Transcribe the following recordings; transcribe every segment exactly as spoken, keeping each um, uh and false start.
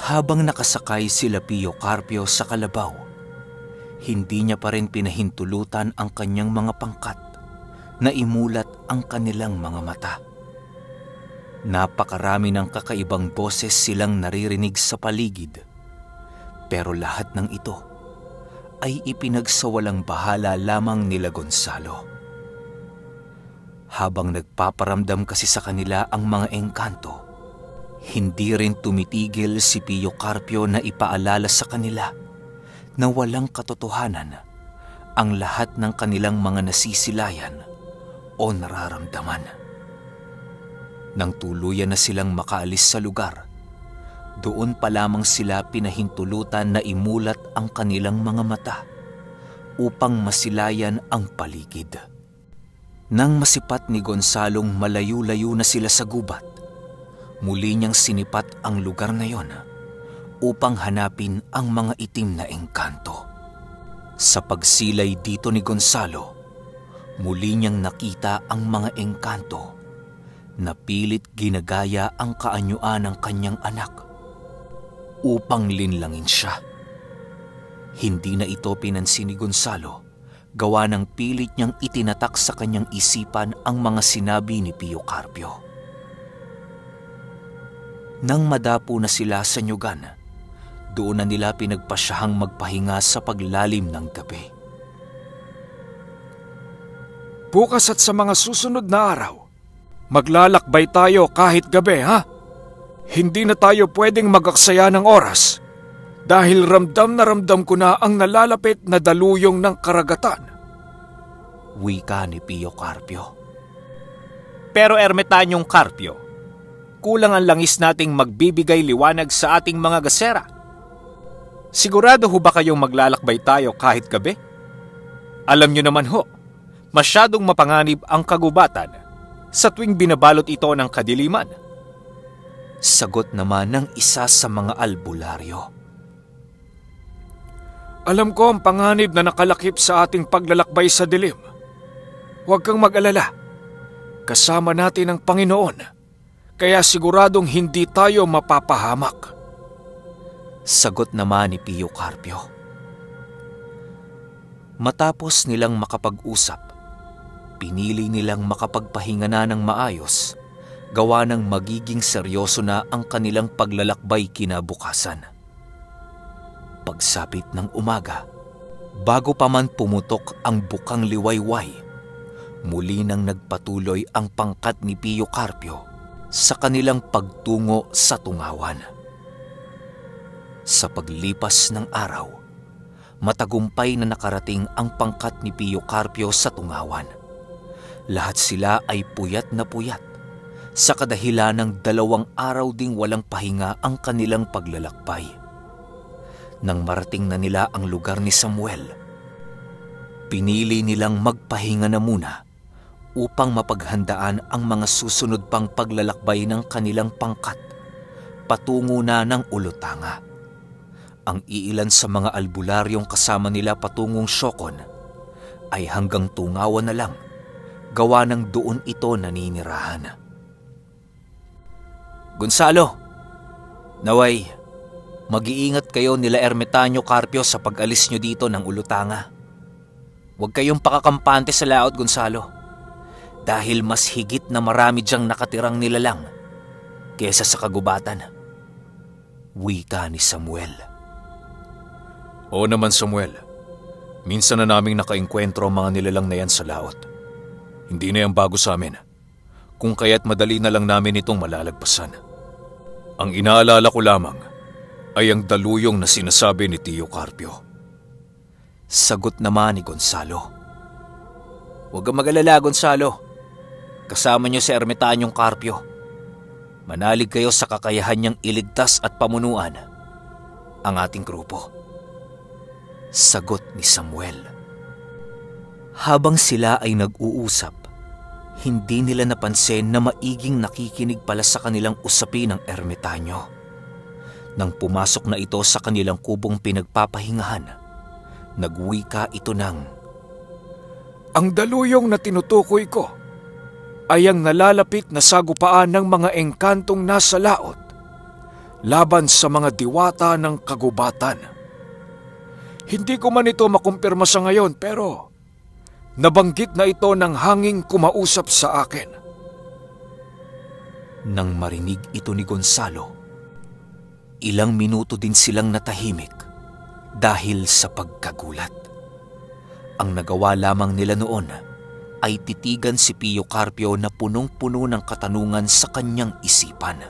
Habang nakasakay sila Pio Carpio sa kalabaw, hindi niya pa rin pinahintulutan ang kanyang mga pangkat na imulat ang kanilang mga mata. Napakarami ng kakaibang boses silang naririnig sa paligid, pero lahat ng ito ay ipinagsawalang bahala lamang nila Gonzalo. Habang nagpaparamdam kasi sa kanila ang mga engkanto, hindi rin tumitigil si Pio Carpio na ipaalala sa kanila na walang katotohanan ang lahat ng kanilang mga nasisilayan o nararamdaman. Nang tuluyan na silang makaalis sa lugar, doon pa lamang sila pinahintulutan na imulat ang kanilang mga mata upang masilayan ang paligid. Nang masipat ni Gonzalong malayo-layo na sila sa gubat, muli niyang sinipat ang lugar na yon upang hanapin ang mga itim na engkanto. Sa pagsilay dito ni Gonzalo, muli niyang nakita ang mga engkanto na pilit ginagaya ang kaanyuan ng kanyang anak upang linlangin siya. Hindi na ito pinansin ni Gonzalo, gawa ng pilit niyang itinatak sa kanyang isipan ang mga sinabi ni Pio Carpio. Nang madapo na sila sa nyugan, doon na nila pinagpasyahang magpahinga sa paglalim ng gabi. Bukas at sa mga susunod na araw, maglalakbay tayo kahit gabi, ha? Hindi na tayo pwedeng magaksaya ng oras dahil ramdam na ramdam ko na ang nalalapit na daluyong ng karagatan. Wika ni Pio Carpio. Pero Ermitanyong Carpio, kulang ang langis nating magbibigay liwanag sa ating mga gasera. Sigurado ho ba kayong maglalakbay tayo kahit gabi? Alam nyo naman ho, masyadong mapanganib ang kagubatan sa tuwing binabalot ito ng kadiliman. Sagot naman ng isa sa mga albularyo. Alam ko ang panganib na nakalakip sa ating paglalakbay sa dilim. Huwag kang mag-alala. Kasama natin ang Panginoon. Kaya siguradong hindi tayo mapapahamak. Sagot naman ni Pio Carpio. Matapos nilang makapag-usap, pinili nilang makapagpahinga na ng maayos, gawa ng magiging seryoso na ang kanilang paglalakbay kinabukasan. Pagsapit ng umaga, bago pa man pumutok ang bukang liwayway, muli nang nagpatuloy ang pangkat ni Pio Carpio sa kanilang pagtungo sa Tungawan. Sa paglipas ng araw, matagumpay na nakarating ang pangkat ni Pio Carpio sa Tungawan. Lahat sila ay puyat na puyat sa kadahilan ng dalawang araw ding walang pahinga ang kanilang paglalakbay. Nang marating na nila ang lugar ni Samuel, pinili nilang magpahinga na muna upang mapaghandaan ang mga susunod pang paglalakbay ng kanilang pangkat patungo na ng Ulutanga. Ang iilan sa mga albularyong kasama nila patungong Siokon ay hanggang Tungawan na lang, gawa ng doon ito naninirahan. Gonzalo, naway, mag-iingat kayo nila Ermitanyo Carpio sa pag-alis nyo dito ng Ulutanga. Huwag kayong pakakampante sa laot, Gonzalo, dahil mas higit na marami diyang nakatirang nilalang kesa sa kagubatan. Wika ni Samuel. Oo naman, Samuel. Minsan na naming nakaengkwentro ang mga nilalang na yan sa laot. Hindi na yan bago sa amin, kung kaya't madali na lang namin itong malalagpasan. Ang inaalala ko lamang ay ang daluyong na sinasabi ni Tio Carpio. Sagot naman ni Gonzalo. Huwag kang mag-alala, Gonzalo. Kasama niyo si Ermitanyong Carpio. Manalig kayo sa kakayahan niyang iligtas at pamunuan ang ating grupo. Sagot ni Samuel. Habang sila ay nag-uusap, hindi nila napansin na maiging nakikinig pala sa kanilang usapin ng Ermitanyo. Nang pumasok na ito sa kanilang kubong pinagpapahingahan, nagwika ito ng, ang daluyong na tinutukoy ko ay ang nalalapit na sagupaan ng mga engkantong nasa laot laban sa mga diwata ng kagubatan. Hindi ko man ito makumpirma sa ngayon pero nabanggit na ito ng hanging kumausap sa akin. Nang marinig ito ni Gonzalo, ilang minuto din silang natahimik dahil sa pagkagulat. Ang nagawa lamang nila noon ay titigan si Pio Carpio na punong-puno ng katanungan sa kanyang isipan.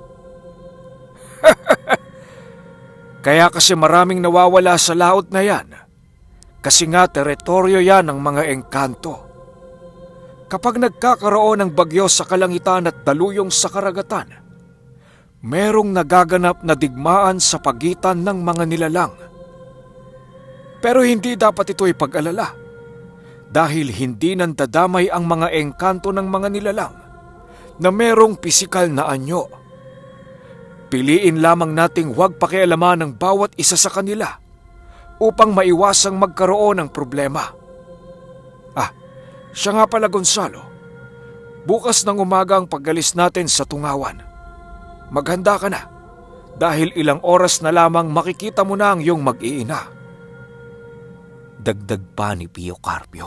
Kaya kasi maraming nawawala sa laot na yan. Kasi nga teritoryo yan ng mga engkanto. Kapag nagkakaroon ng bagyo sa kalangitan at daluyong sa karagatan, merong nagaganap na digmaan sa pagitan ng mga nilalang. Pero hindi dapat ito ipag-alala dahil hindi nandadamay ang mga engkanto ng mga nilalang na merong pisikal na anyo. Piliin lamang nating huwag pakialaman ng bawat isa sa kanila upang maiwasang magkaroon ng problema. Ah, siya nga pala Gonzalo, bukas ng umaga ang pag-alis natin sa Tungawan. Maghanda ka na dahil ilang oras na lamang makikita mo na ang iyong mag-iina. Dagdag pa ni Pio Carpio.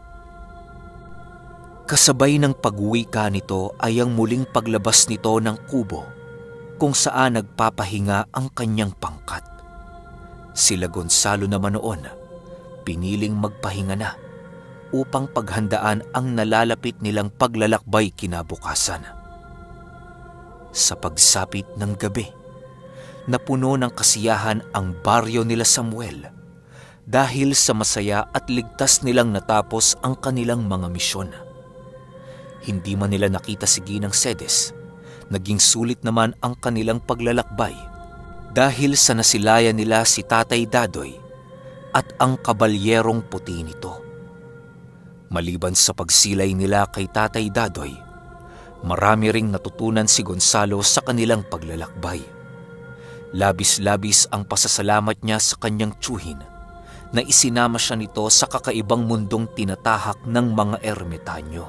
Kasabay ng pag-uwi ka nito ay ang muling paglabas nito ng kubo kung saan nagpapahinga ang kanyang pangkat. Sila Gonzalo naman noon, piniling magpahinga na upang paghandaan ang nalalapit nilang paglalakbay kinabukasan. Sa pagsapit ng gabi, napuno ng kasiyahan ang baryo nila Samuel dahil sa masaya at ligtas nilang natapos ang kanilang mga misyon. Hindi man nila nakita si Ginang Cedes, naging sulit naman ang kanilang paglalakbay dahil sa nasilayan nila si Tatay Dadoy at ang kabalyerong puti nito. Maliban sa pagsilay nila kay Tatay Dadoy, marami ring natutunan si Gonzalo sa kanilang paglalakbay. Labis-labis ang pasasalamat niya sa kanyang tiyuhin na isinama siya nito sa kakaibang mundong tinatahak ng mga ermitanyo.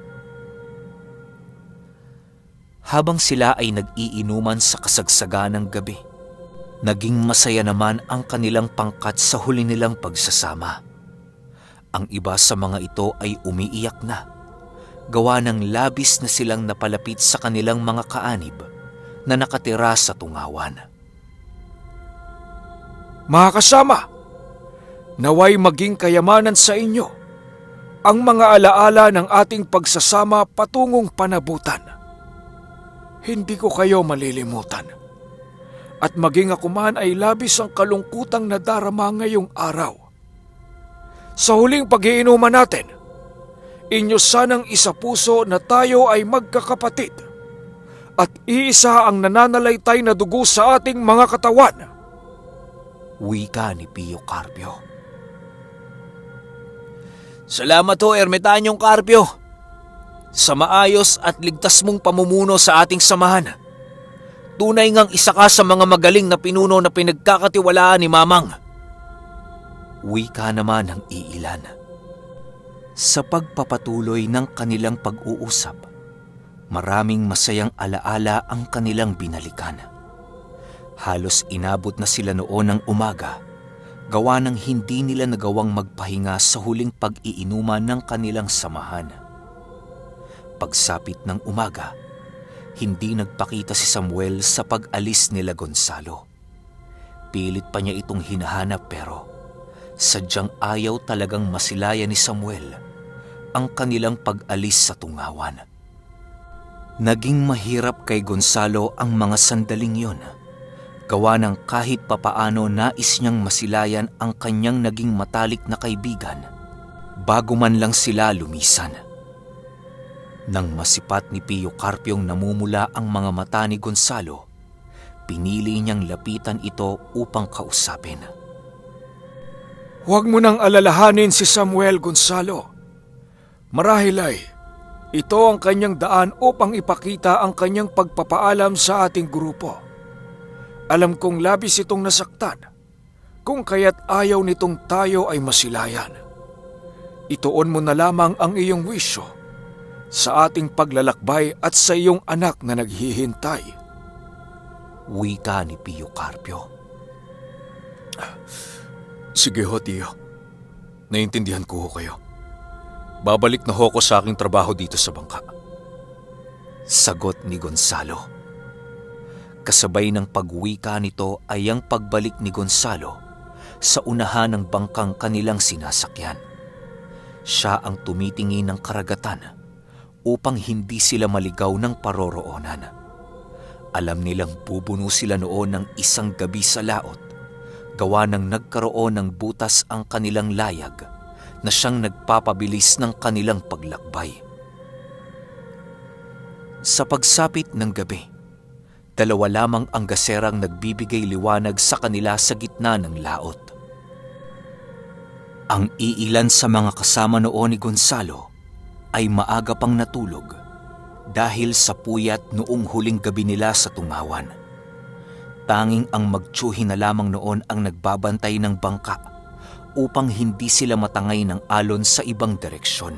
Habang sila ay nag-iinuman sa kasagsagan ng gabi, naging masaya naman ang kanilang pangkat sa huli nilang pagsasama. Ang iba sa mga ito ay umiiyak na, gawa ng labis na silang napalapit sa kanilang mga kaanib na nakatira sa Tungawan. Mga kasama, naway maging kayamanan sa inyo ang mga alaala ng ating pagsasama patungong panabutan. Hindi ko kayo malilimutan. At maging ako man ay labis ang kalungkutang nadarama ngayong araw. Sa huling pag-iinuman natin, inyo sanang isapuso na tayo ay magkakapatid at iisa ang nananalaytay na dugo sa ating mga katawan. Wika ni Pio Carpio. Salamat ho, Ermitanyong Carpio, sa maayos at ligtas mong pamumuno sa ating samahan. Tunay ngang isa ka sa mga magaling na pinuno na pinagkakatiwalaan ni Mamang. Wika naman ng iilan. Sa pagpapatuloy ng kanilang pag-uusap, maraming masayang alaala ang kanilang binalikan. Halos inabot na sila noon ng umaga, gawa ng hindi nila nagawang magpahinga sa huling pag-iinuman ng kanilang samahan. Pagsapit ng umaga, hindi nagpakita si Samuel sa pag-alis nila Gonzalo. Pilit pa niya itong hinahanap pero sadyang ayaw talagang masilayan ni Samuel ang kanilang pag-alis sa Tungawan. Naging mahirap kay Gonzalo ang mga sandaling yon, gawa ng kahit papaano nais niyang masilayan ang kanyang naging matalik na kaibigan bago man lang sila lumisan. Nang masipat ni Pio Carpiong namumula ang mga mata ni Gonzalo, pinili niyang lapitan ito upang kausapin. Huwag mo nang alalahanin si Samuel, Gonzalo. Marahil ay ito ang kanyang daan upang ipakita ang kanyang pagpapaalam sa ating grupo. Alam kong labis itong nasaktan, kung kaya't ayaw nitong tayo ay masilayan. Ituon mo na lamang ang iyong wisyo sa ating paglalakbay at sa iyong anak na naghihintay. Wika ni Pio Carpio. Sige ho, Tiyo. Naiintindihan ko ho kayo. Babalik na ho ko sa aking trabaho dito sa bangka. Sagot ni Gonzalo. Kasabay ng pagwika nito ay ang pagbalik ni Gonzalo sa unahan ng bangkang kanilang sinasakyan. Siya ang tumitingin ng karagatan upang hindi sila maligaw ng paroroonan. Alam nilang bubuno sila noon ng isang gabi sa laot, gawa ng nagkaroon ng butas ang kanilang layag na siyang nagpapabilis ng kanilang paglakbay. Sa pagsapit ng gabi, dalawa lamang ang gaserang nagbibigay liwanag sa kanila sa gitna ng laot. Ang iilan sa mga kasama noon ni Gonzalo ay maaga pang natulog dahil sa puyat noong huling gabi nila sa tungawan. Tanging ang magtsuhin na lamang noon ang nagbabantay ng bangka upang hindi sila matangay ng alon sa ibang direksyon.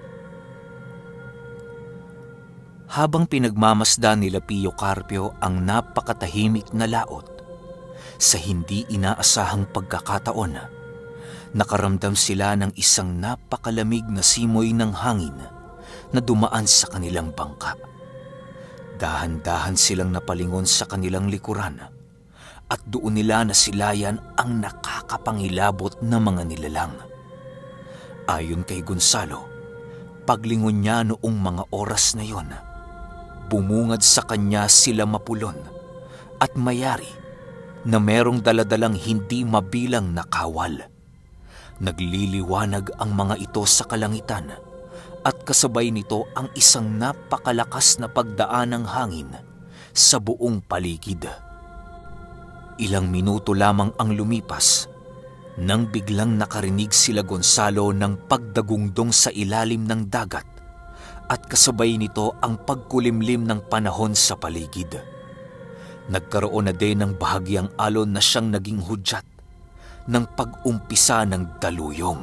Habang pinagmamasdan nila Pio Carpio ang napakatahimik na laot, sa hindi inaasahang pagkakataon, nakaramdam sila ng isang napakalamig na simoy ng hangin na dumaan sa kanilang bangka. Dahan-dahan silang napalingon sa kanilang likuran at doon nila nasilayan ang nakakapangilabot na mga nilalang. Ayon kay Gonzalo, paglingon niya noong mga oras na yon, bumungad sa kanya sila mapulon at mayari na merong daladalang hindi mabilang na kawal. Nagliliwanag ang mga ito sa kalangitan at kasabay nito ang isang napakalakas na pagdaan ng hangin sa buong paligid. Ilang minuto lamang ang lumipas nang biglang nakarinig sila Gonzalo ng pagdagungdong sa ilalim ng dagat at kasabay nito ang pagkulimlim ng panahon sa paligid. Nagkaroon na din ng bahagyang alon na siyang naging hudyat ng pag-umpisa ng daluyong.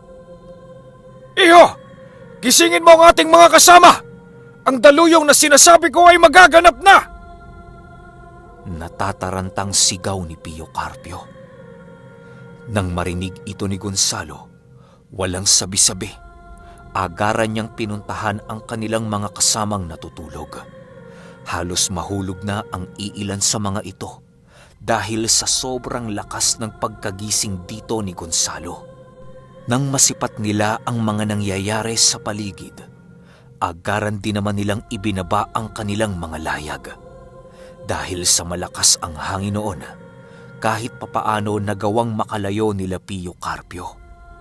Iho! Gisingin mo ang ating mga kasama! Ang daluyong na sinasabi ko ay magaganap na! Natatarantang sigaw ni Pio Carpio. Nang marinig ito ni Gonzalo, walang sabi-sabi, agaran niyang pinuntahan ang kanilang mga kasamang natutulog. Halos mahulog na ang iilan sa mga ito dahil sa sobrang lakas ng pagkagising dito ni Gonzalo. Nang masipat nila ang mga nangyayari sa paligid, agaran din naman nilang ibinaba ang kanilang mga layag. Dahil sa malakas ang hangin noon, kahit papaano nagawang makalayo nila Pio Carpio.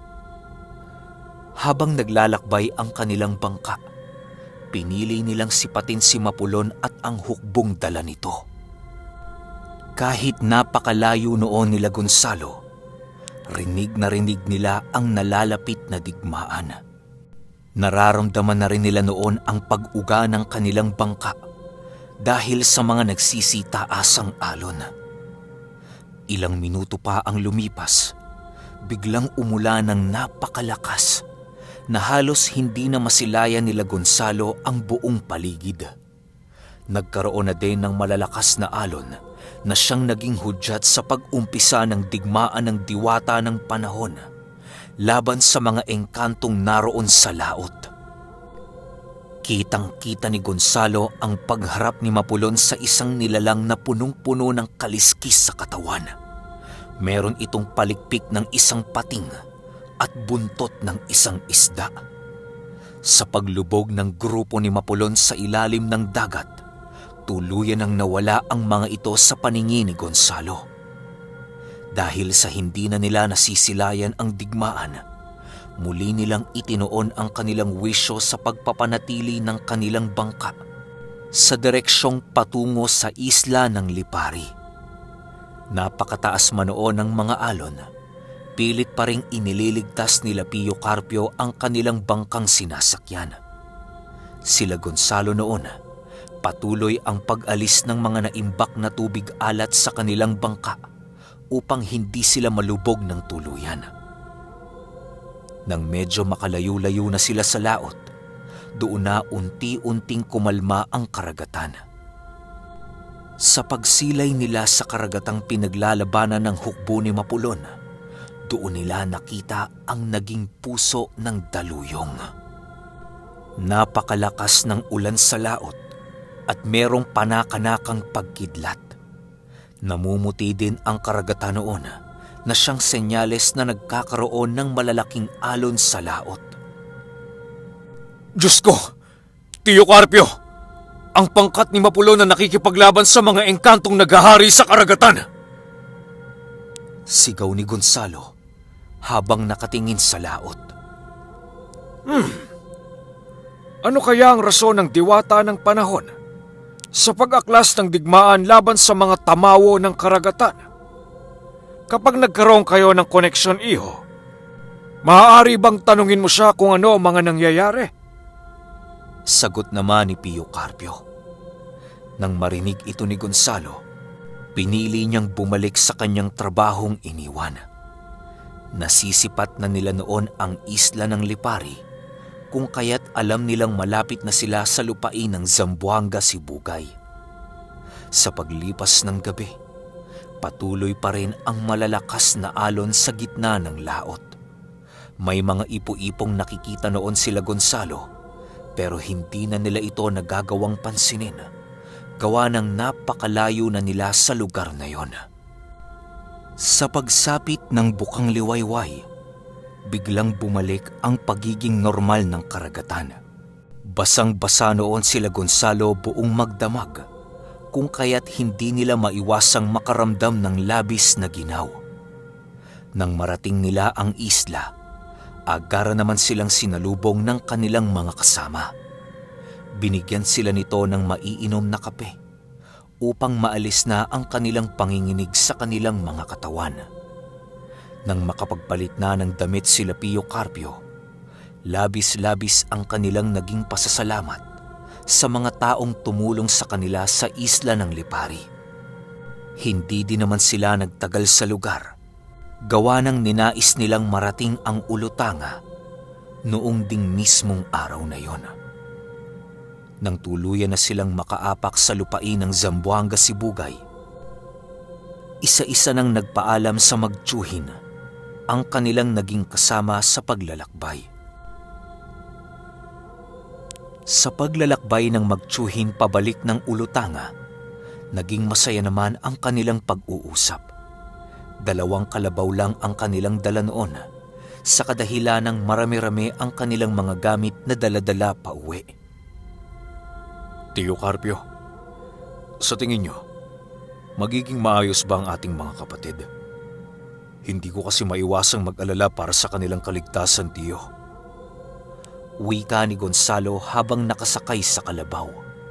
Habang naglalakbay ang kanilang bangka, pinili nilang sipatin si Mapulon at ang hukbong dala nito. Kahit napakalayo noon nila Gonzalo, rinig na rinig nila ang nalalapit na digmaan. Nararamdaman na rin nila noon ang pag-uga ng kanilang bangka dahil sa mga nagsisitaasang alon. Ilang minuto pa ang lumipas, biglang umulan ng napakalakas na halos hindi na masilayan nila Gonzalo ang buong paligid. Nagkaroon na din ng malalakas na alon na siyang naging hudyat sa pag-umpisa ng digmaan ng diwata ng panahon laban sa mga engkantong naroon sa laot. Kitang-kita ni Gonzalo ang pagharap ni Mapulon sa isang nilalang na punong-puno ng kaliskis sa katawan. Meron itong palikpik ng isang pating at buntot ng isang isda. Sa paglubog ng grupo ni Mapulon sa ilalim ng dagat, tuluyan ang nawala ang mga ito sa paningin ni Gonzalo. Dahil sa hindi na nila nasisilayan ang digmaan, muli nilang itinoon ang kanilang wisyo sa pagpapanatili ng kanilang bangka sa direksyong patungo sa isla ng Lipari. Napakataas man noon ng mga alon, pilit pa ring inililigtas nila Pio Carpio ang kanilang bangkang sinasakyan. Sila Gonzalo noon, patuloy ang pag-alis ng mga naimbak na tubig alat sa kanilang bangka upang hindi sila malubog ng tuluyan. Nang medyo makalayo-layo na sila sa laot, doon na unti-unting kumalma ang karagatan. Sa pagsilay nila sa karagatang pinaglalabanan ng hukbo ni Mapulon, doon nila nakita ang naging puso ng daluyong. Napakalakas ng ulan sa laot at merong panakanakang pagkidlat. Namumuti din ang karagatan noon na siyang senyales na nagkakaroon ng malalaking alon sa laot. Diyos ko! Tiyo Carpio! Ang pangkat ni Mapulon na nakikipaglaban sa mga engkantong naghahari sa karagatan! Sigaw ni Gonzalo habang nakatingin sa laot. Hmm. Ano kaya ang rason ng diwata ng panahon sa pag-aklas ng digmaan laban sa mga tamawo ng karagatan? Kapag nagkaroon kayo ng koneksyon, iho, maaari bang tanungin mo siya kung ano ang mga nangyayari? Sagot naman ni Pio Carpio. Nang marinig ito ni Gonzalo, pinili niyang bumalik sa kanyang trabahong iniwan. Nasisipat na nila noon ang isla ng Lipari, kung kaya't alam nilang malapit na sila sa lupain ng Zamboanga Sibugay. Sa paglipas ng gabi, patuloy pa rin ang malalakas na alon sa gitna ng laot. May mga ipo-ipong nakikita noon sila Gonzalo, pero hindi na nila ito nagagawang pansinin. Gawa ng napakalayo na nila sa lugar na yon. Sa pagsapit ng bukang liwayway, biglang bumalik ang pagiging normal ng karagatan. Basang-basa noon sila Gonzalo buong magdamag, kung kaya't hindi nila maiwasang makaramdam ng labis na ginaw. Nang marating nila ang isla, agara naman silang sinalubong ng kanilang mga kasama. Binigyan sila nito ng maiinom na kape upang maalis na ang kanilang panginginig sa kanilang mga katawan. Nang makapagpalit na ng damit sila Pio Carpio, labis-labis ang kanilang naging pasasalamat sa mga taong tumulong sa kanila sa isla ng Lipari. Hindi din naman sila nagtagal sa lugar, gawa ng ninais nilang marating ang Ulutanga noong ding mismong araw na yon. Nang tuluyan na silang makaapak sa lupain ng Zamboanga Sibugay, isa-isa nang nagpaalam sa magtiyuhin ang kanilang naging kasama sa paglalakbay. Sa paglalakbay ng magtiyuhin pabalik ng Ulutanga, naging masaya naman ang kanilang pag-uusap. Dalawang kalabaw lang ang kanilang dala noon, sa kadahilan ng marami-rami ang kanilang mga gamit na dala-dala pa uwi. Tiyo Carpio, sa tingin niyo, magiging maayos ba ang ating mga kapatid? Hindi ko kasi maiwasang mag-alala para sa kanilang kaligtasan, Tiyo. Wika ni Gonzalo habang nakasakay sa kalabaw.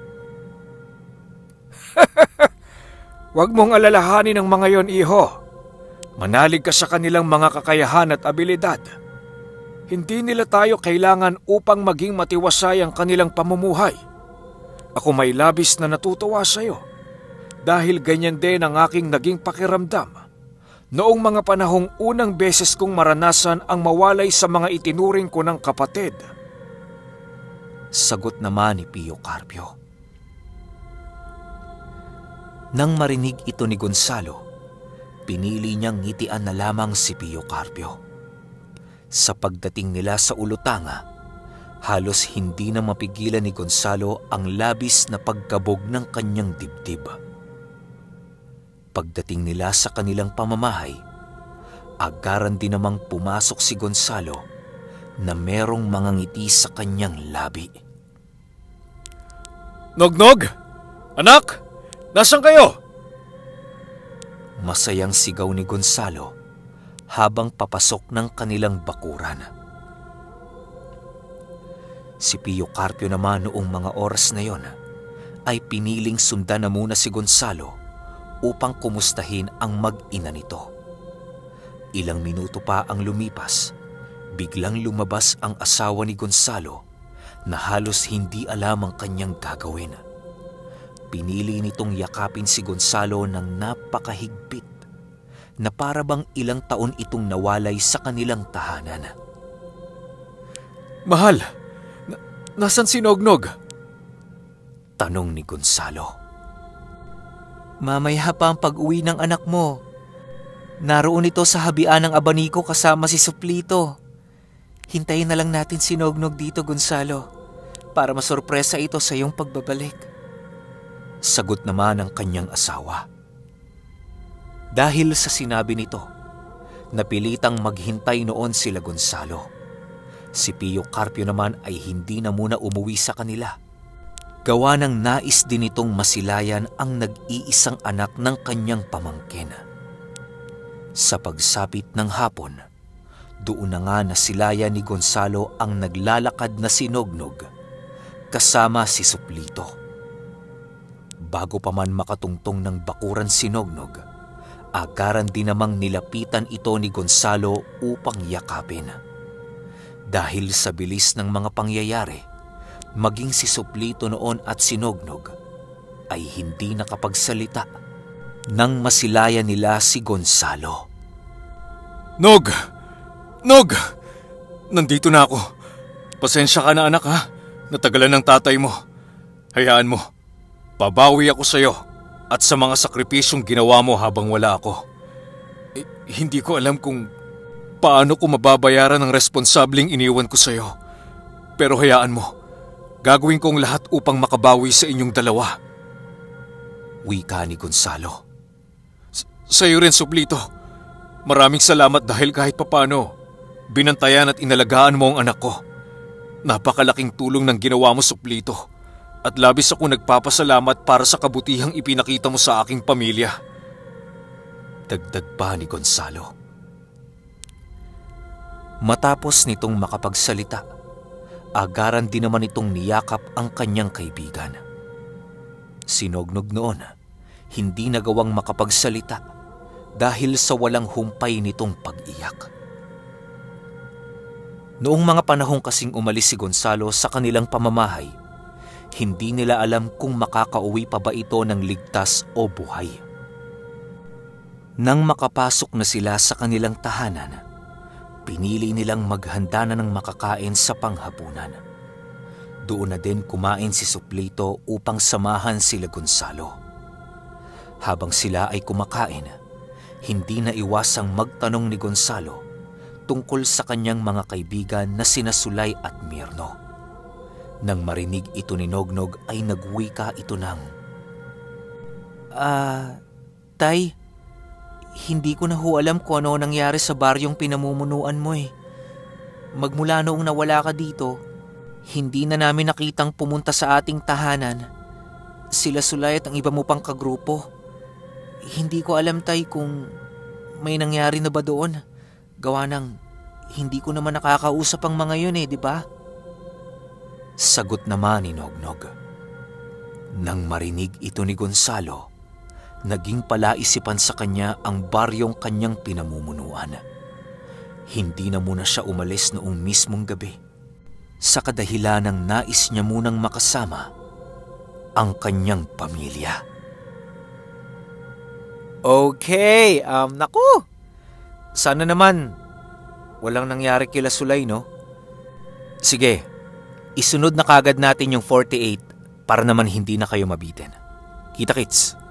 Huwag mong alalahanin ang mga yon, iho. Manalig ka sa kanilang mga kakayahan at abilidad. Hindi nila tayo kailangan upang maging matiwasay ang kanilang pamumuhay. Ako may labis na natutuwa sa iyo dahil ganyan din ang aking naging pakiramdam noong mga panahong unang beses kong maranasan ang mawalay sa mga itinuring ko ng kapatid. Sagot naman ni Pio Carpio. Nang marinig ito ni Gonzalo, pinili niyang ngitian na lamang si Pio Carpio. Sa pagdating nila sa Ulutanga, halos hindi na mapigilan ni Gonzalo ang labis na pagkabog ng kanyang dibdib. Pagdating nila sa kanilang pamamahay, agaran din namang pumasok si Gonzalo na merong mga ngiti sa kanyang labi. Nognog! Anak! Nasaan kayo? Masayang sigaw ni Gonzalo habang papasok ng kanilang bakuran. Si Pio Carpio naman noong mga oras na yon ay piniling sundan na muna si Gonzalo upang kumustahin ang mag-ina nito. Ilang minuto pa ang lumipas, biglang lumabas ang asawa ni Gonzalo na halos hindi alam ang kanyang gagawin. Pinili nitong yakapin si Gonzalo ng napakahigpit na para bang ilang taon itong nawalay sa kanilang tahanan. Mahal! Nasaan si Nognog? Tanong ni Gonzalo. Mamaya pa ang pag-uwi ng anak mo. Naroon ito sa habian ng abaniko kasama si Suplito. Hintayin na lang natin si Nognog dito, Gonzalo, para masorpresa ito sa iyong pagbabalik. Sagot naman ng kanyang asawa. Dahil sa sinabi nito, napilitang maghintay noon sila Gonzalo. Si Pio Carpio naman ay hindi na muna umuwi sa kanila. Gawa ng nais din itong masilayan ang nag-iisang anak ng kanyang pamangkin. Sa pagsapit ng hapon, doon na nga nasilayan ni Gonzalo ang naglalakad na si Nognog kasama si Suplito. Bago pa man makatungtong ng bakuran si Nognog, agaran din namang nilapitan ito ni Gonzalo upang yakapin. Dahil sa bilis ng mga pangyayari, maging si Suplito noon at si Nognog ay hindi nakapagsalita nang masilayan nila si Gonzalo. Nog! Nog! Nandito na ako. Pasensya ka na anak ha. Natagalan ng tatay mo. Hayaan mo. Babawi ako sa iyo at sa mga sakripisyong ginawa mo habang wala ako. Eh, hindi ko alam kung paano ko mababayaran ang responsableng iniwan ko sa iyo. Pero hayaan mo. Gagawin kong lahat upang makabawi sa inyong dalawa. Wika ni Gonzalo. Sa iyo rin, Suplito. Maraming salamat dahil kahit papano, binantayan at inalagaan mo ang anak ko. Napakalaking tulong ng ginawa mo, Suplito. At labis ako nagpapasalamat para sa kabutihang ipinakita mo sa aking pamilya. Dagdag pa ni Gonzalo. Matapos nitong makapagsalita, agaran din naman itong niyakap ang kanyang kaibigan. Si Nognog noon, hindi nagawang makapagsalita dahil sa walang humpay nitong pag-iyak. Noong mga panahong kasing umalis si Gonzalo sa kanilang pamamahay, hindi nila alam kung makakauwi pa ba ito ng ligtas o buhay. Nang makapasok na sila sa kanilang tahanan, pinili nilang maghanda na ng makakain sa panghapunan. Doon na din kumain si Suplito upang samahan sila Gonzalo. Habang sila ay kumakain, hindi na iwasang magtanong ni Gonzalo tungkol sa kanyang mga kaibigan na sina Sulay at Mirno. Nang marinig ito ni Nognog ay nagwika ito ng, Ah, Tay, hindi ko na ho alam kung ano nangyari sa baryong pinamumunuan mo eh. Magmula noong nawala ka dito, hindi na namin nakitang pumunta sa ating tahanan. Sila Sulay at ang iba mo pang kagrupo. Hindi ko alam, Tay, kung may nangyari na ba doon. Gawa ng hindi ko naman nakakausap ang mga yun eh, di ba? Sagot naman ni Nognog. Nang marinig ito ni Gonzalo, naging palaisipan sa kanya ang baryong kanyang pinamumunuan. Hindi na muna siya umalis noong mismong gabi, sa kadahilan ng nais niya munang makasama ang kanyang pamilya. Okay, um, naku! Sana naman walang nangyari kila Sulay, no? Sige, isunod na kagad natin yung forty-eight para naman hindi na kayo mabitin. Kita-kits!